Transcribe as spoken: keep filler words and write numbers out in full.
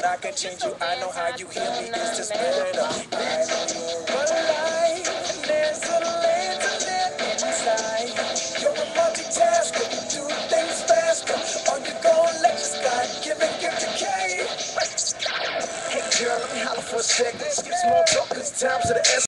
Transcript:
but I can change you. I know how you heal me, is to spit it up. I know you're alive, there's a little bit inside. You're a multitasker, you do things faster. Are you gonna let your God given gift decay? Hey girl, let me holler for a second. Skip small talk, cause time's to the